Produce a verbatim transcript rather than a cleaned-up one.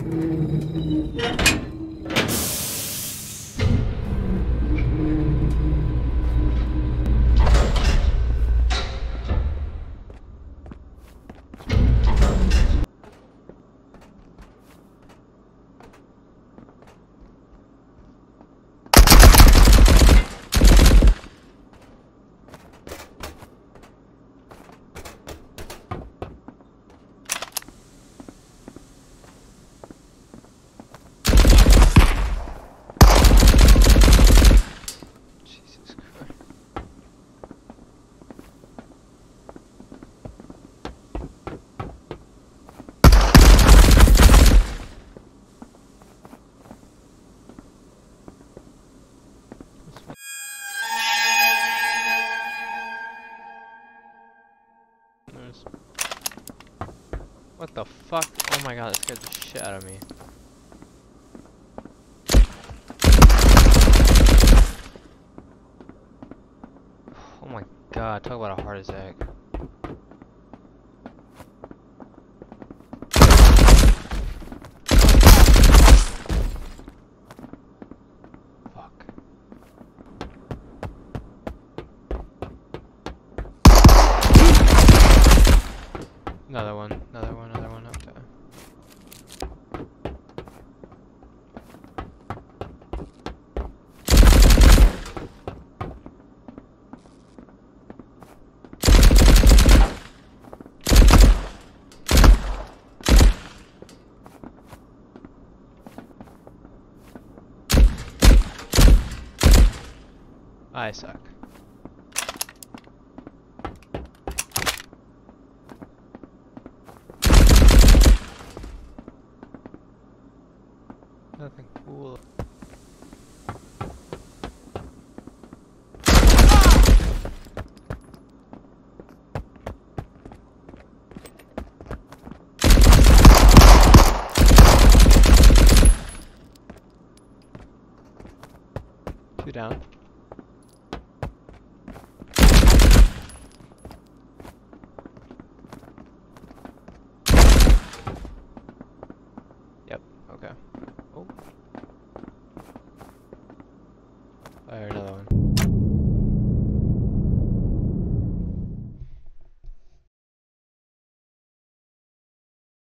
What the fuck? Oh my god, that scared the shit out of me. Oh my god, talk about a heart attack. Fuck. Another one, another one, another one up there. I suck. Nothing cool. Two down.